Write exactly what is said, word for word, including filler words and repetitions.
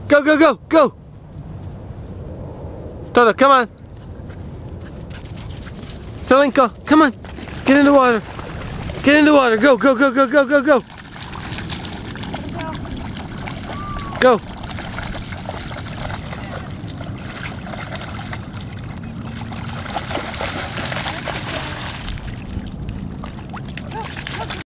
Go, go, go, go! Toto, come on! Selenko, come on! Get in the water! Get in the water! Go, go, go, go, go, go, go! Go!